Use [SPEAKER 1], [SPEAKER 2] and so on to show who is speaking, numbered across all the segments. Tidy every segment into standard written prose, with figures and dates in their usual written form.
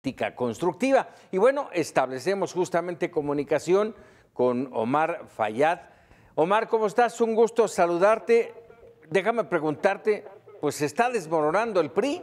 [SPEAKER 1] crítica constructiva. Y bueno, establecemos justamente comunicación con Omar Fayad. Omar, ¿cómo estás? Un gusto saludarte. Déjame preguntarte, pues ¿se está desmoronando el PRI?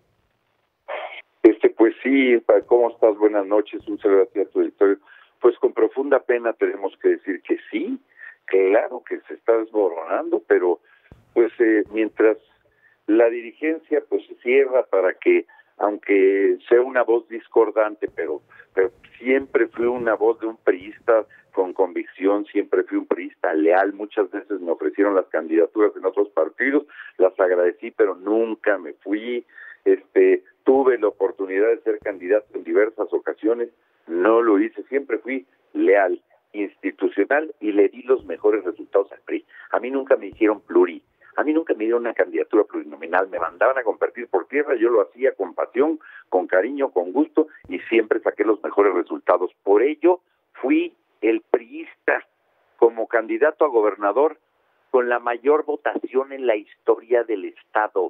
[SPEAKER 2] Pues sí, ¿cómo estás? Buenas noches, un saludo a tu auditorio. Pues con profunda pena tenemos que decir que sí, claro que se está desmoronando, pero pues mientras la dirigencia pues se cierra para que, aunque sea una voz discordante, pero siempre fui una voz de un priista con convicción, siempre fui un priista leal. Muchas veces me ofrecieron las candidaturas en otros partidos, las agradecí, pero nunca me fui. Tuve la oportunidad de ser candidato en diversas ocasiones, no lo hice, siempre fui leal, institucional y le di los mejores resultados al PRI. A mí nunca me hicieron pluri, a mí nunca me dieron una candidatura plurinominal, me mandaban a compartir por tierra, yo lo hacía con pasión, con cariño, con gusto y siempre saqué los mejores resultados. Por ello fui el priista como candidato a gobernador con la mayor votación en la historia del Estado.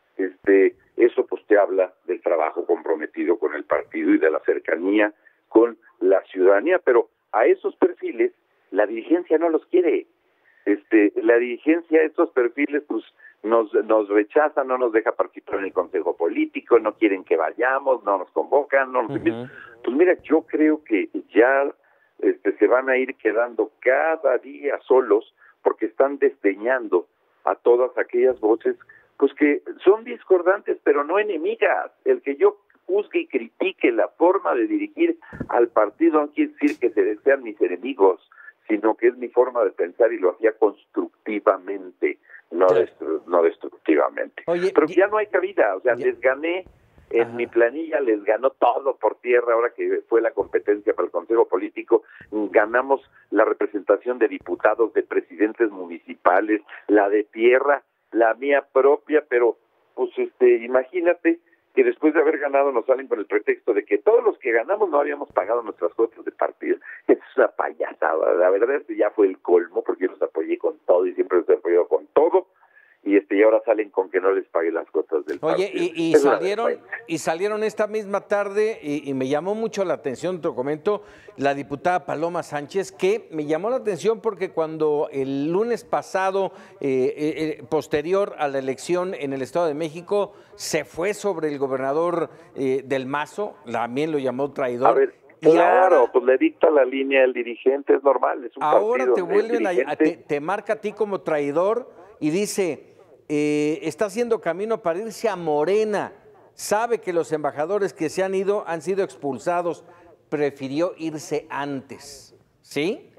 [SPEAKER 2] Eso pues te habla del trabajo comprometido con el partido y de la cercanía con la ciudadanía, pero a esos perfiles la dirigencia no los quiere. La dirigencia, estos perfiles pues nos rechaza, no nos deja participar en el consejo político, no quieren que vayamos, no nos convocan, no nos invitan. Pues mira, yo creo que ya se van a ir quedando cada día solos porque están desdeñando a todas aquellas voces pues que son discordantes, pero no enemigas. El que yo juzgue y critique la forma de dirigir al partido no quiere decir que sean mis enemigos, sino que es mi forma de pensar y lo hacía constructivamente, no destructivamente.
[SPEAKER 1] Oye,
[SPEAKER 2] pero ya no hay cabida, o sea, les gané, en mi planilla les ganó todo por tierra, ahora que fue la competencia para el Consejo Político, ganamos la representación de diputados, de presidentes municipales, la de tierra, la mía propia, pero pues imagínate que después de haber ganado nos salen con el pretexto de que todos los que ganamos no habíamos pagado nuestras cuotas de partido. Es una payasada, la verdad es que ya fue el colmo, porque yo los apoyé con todo y siempre los he apoyado con todo, y ahora salen con que no les pague las cuotas del partido.
[SPEAKER 1] Oye, y salieron esta misma tarde, y me llamó mucho la atención, te comento, la diputada Paloma Sánchez, que me llamó la atención porque cuando el lunes pasado, posterior a la elección en el Estado de México, se fue sobre el gobernador del Mazo, también lo llamó traidor.
[SPEAKER 2] A ver, claro, pues le dicta la línea el dirigente, es normal, es un
[SPEAKER 1] ahora
[SPEAKER 2] partido.
[SPEAKER 1] Te vuelven te marca a ti como traidor y dice, está haciendo camino para irse a Morena, sabe que los embajadores que se han ido han sido expulsados, prefirió irse antes, ¿sí?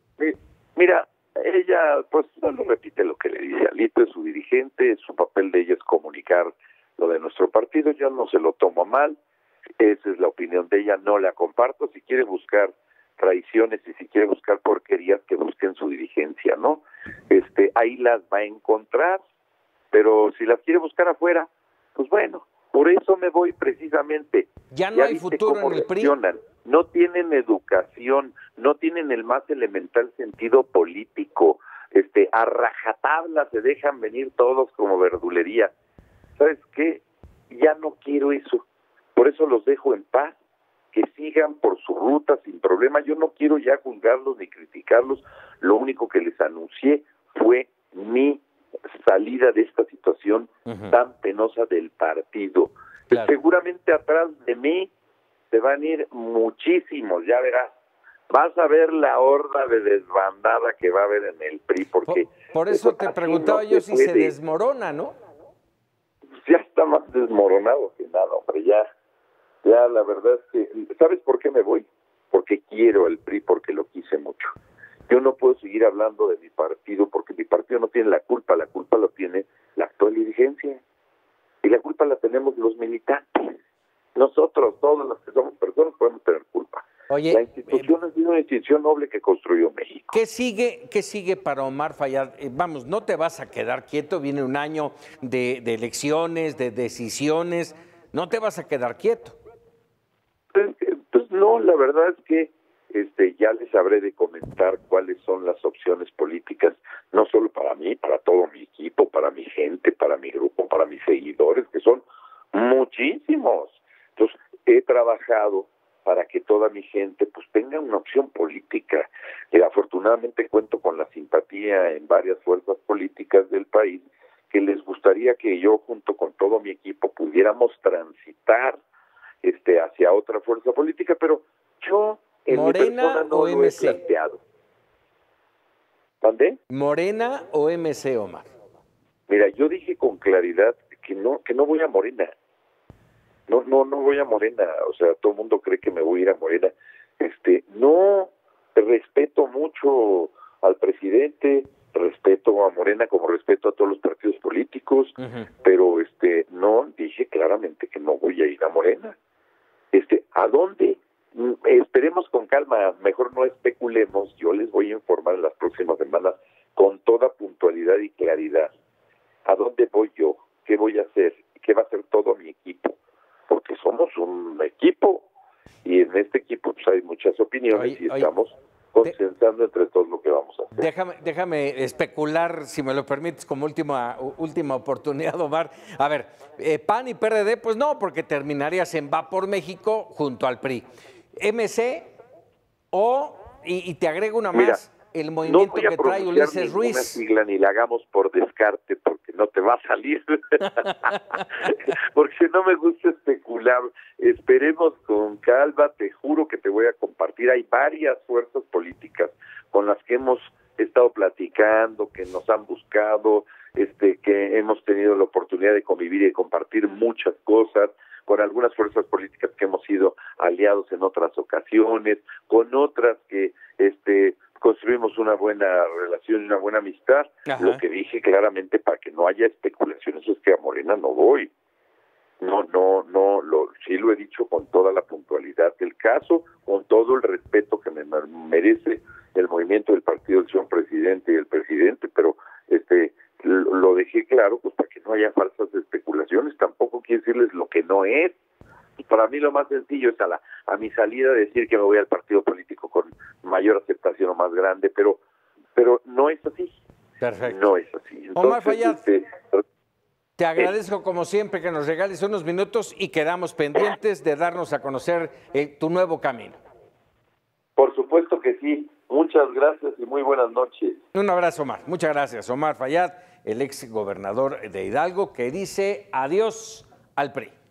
[SPEAKER 2] Mira, ella pues solo repite lo que le dice Alito, es su dirigente, su papel de ella es comunicar lo de nuestro partido, yo no se lo tomo mal, esa es la opinión de ella, no la comparto. Si quiere buscar traiciones y si quiere buscar porquerías, que busquen su dirigencia, ¿no? Ahí las va a encontrar, pero si las quiere buscar afuera, pues bueno, por eso me voy precisamente.
[SPEAKER 1] Ya no hay futuro en el PRI.
[SPEAKER 2] No tienen educación, no tienen el más elemental sentido político, a rajatabla se dejan venir todos como verdulería. ¿Sabes qué? Ya no quiero eso, por eso los dejo en paz, que sigan por su ruta sin problema. Yo no quiero ya juzgarlos ni criticarlos, lo único que les anuncié fue mi salida de esta situación tan penosa del partido. Claro. Seguramente atrás de mí se van a ir muchísimos, ya verás. Vas a ver la horda de desbandada que va a haber en el PRI, porque...
[SPEAKER 1] Por eso te preguntaba yo si se desmorona, ¿no?
[SPEAKER 2] Ya está más desmoronado que nada, hombre, ya la verdad es que... ¿Sabes por qué me voy? Porque quiero el PRI, porque lo quise mucho. Yo no puedo seguir hablando de mi partido porque mi partido no tiene la culpa lo tiene la actual dirigencia. Y la culpa la tenemos los militantes. Nosotros, todos los que somos personas, podemos tener culpa.
[SPEAKER 1] Oye,
[SPEAKER 2] la institución es una institución noble que construyó México.
[SPEAKER 1] ¿Qué sigue para Omar Fayad? Vamos, no te vas a quedar quieto, viene un año de elecciones, de decisiones, no te vas a quedar quieto.
[SPEAKER 2] Pues no, la verdad es que ya les habré de comentar cuáles son las opciones políticas, no solo para mí, para todo mi equipo, para mi gente, para mi grupo, para mis seguidores, que son muchísimos. Entonces, he trabajado para que toda mi gente pues tenga una opción política. Afortunadamente cuento con la simpatía en varias fuerzas políticas del país que les gustaría que yo junto con todo mi equipo pudiéramos transitar hacia otra fuerza política, pero yo en mi persona no lo he planteado. ¿Mandé?
[SPEAKER 1] ¿Morena o MC, Omar?
[SPEAKER 2] Mira, yo dije con claridad que no voy a Morena. No voy a Morena. O sea, todo el mundo cree que me voy a ir a Morena. No, respeto mucho al presidente, respeto a Morena como respeto a todos los partidos políticos, pero no, dije claramente que no voy a ir a Morena. ¿A dónde? Esperemos con calma, mejor no especulemos. Yo les voy a informar en las próximas semanas con toda puntualidad y claridad a dónde voy yo, qué voy a hacer, qué va a hacer todo mi equipo, porque somos un equipo y en este equipo pues, hay muchas opiniones y estamos consensando entre todos lo que vamos a hacer.
[SPEAKER 1] Déjame especular, si me lo permites, como última oportunidad, Omar. A ver, PAN y PRD, pues no, porque terminarías en Va por México junto al PRI. MC y te agrego una más, el movimiento que trae Ulises Ruiz.
[SPEAKER 2] No sigla ni la hagamos por descarte, porque no te va a salir. Porque no me gusta especular. Esperemos con calma, te juro que te voy a compartir. Hay varias fuerzas políticas con las que hemos estado platicando, que nos han buscado, que hemos tenido la oportunidad de convivir y de compartir muchas cosas, con algunas fuerzas políticas que hemos sido aliados en otras ocasiones, con otras que construimos una buena relación y una buena amistad. Ajá. Lo que dije claramente para que no haya especulaciones es que a Morena no voy. Sí lo he dicho con toda la puntualidad del caso, con todo el respeto que me merece el movimiento del partido del señor presidente y el presidente, pero lo dejé claro pues para que no haya falsas especulaciones. Tampoco quiero decirles lo que no es. Para mí lo más sencillo es a mi salida decir que me voy al partido político con mayor aceptación o más grande, pero no es así.
[SPEAKER 1] Perfecto.
[SPEAKER 2] No es así. Entonces,
[SPEAKER 1] Omar Fayad, te agradezco como siempre que nos regales unos minutos y quedamos pendientes de darnos a conocer tu nuevo camino.
[SPEAKER 2] Por supuesto que sí. Muchas gracias y muy buenas noches.
[SPEAKER 1] Un abrazo, Omar. Muchas gracias. Omar Fayad, el ex gobernador de Hidalgo, que dice adiós al PRI.